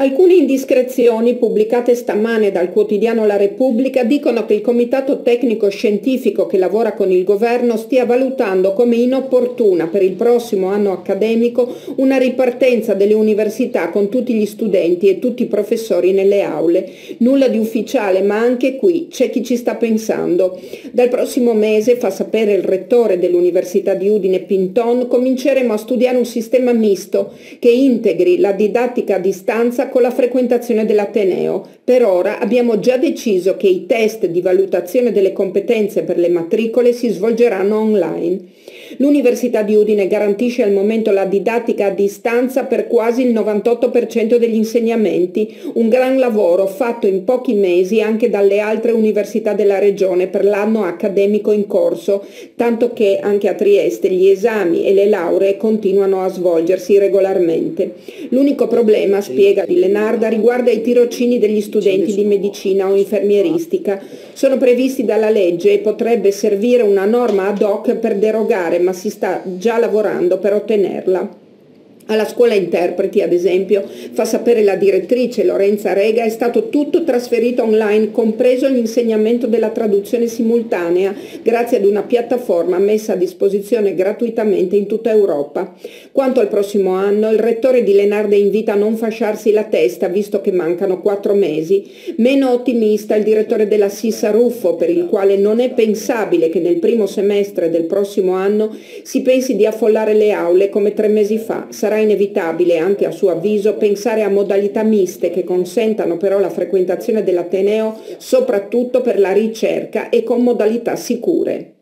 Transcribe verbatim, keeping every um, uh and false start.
Alcune indiscrezioni pubblicate stamane dal quotidiano La Repubblica dicono che il comitato tecnico scientifico che lavora con il governo stia valutando come inopportuna per il prossimo anno accademico una ripartenza delle università con tutti gli studenti e tutti i professori nelle aule. Nulla di ufficiale, ma anche qui c'è chi ci sta pensando. Dal prossimo mese, fa sapere il rettore dell'Università di Udine Pinton, cominceremo a studiare un sistema misto che integri la didattica a distanza con la frequentazione dell'Ateneo. Per ora abbiamo già deciso che i test di valutazione delle competenze per le matricole si svolgeranno online. L'Università di Udine garantisce al momento la didattica a distanza per quasi il novantotto per cento degli insegnamenti, un gran lavoro fatto in pochi mesi anche dalle altre università della regione per l'anno accademico in corso, tanto che anche a Trieste gli esami e le lauree continuano a svolgersi regolarmente. L'unico problema, spiega Di Lenarda, riguarda i tirocini degli studenti di medicina o infermieristica. Sono previsti dalla legge e potrebbe servire una norma ad hoc per derogare, ma si sta già lavorando per ottenerla. Alla scuola interpreti, ad esempio, fa sapere la direttrice Lorenza Rega, è stato tutto trasferito online, compreso l'insegnamento della traduzione simultanea, grazie ad una piattaforma messa a disposizione gratuitamente in tutta Europa. Quanto al prossimo anno, il rettore Di Lenarda invita a non fasciarsi la testa, visto che mancano quattro mesi. Meno ottimista il direttore della Sissa Ruffo, per il quale non è pensabile che nel primo semestre del prossimo anno si pensi di affollare le aule come tre mesi fa. Sarà inevitabile, anche a suo avviso, pensare a modalità miste che consentano però la frequentazione dell'Ateneo soprattutto per la ricerca e con modalità sicure.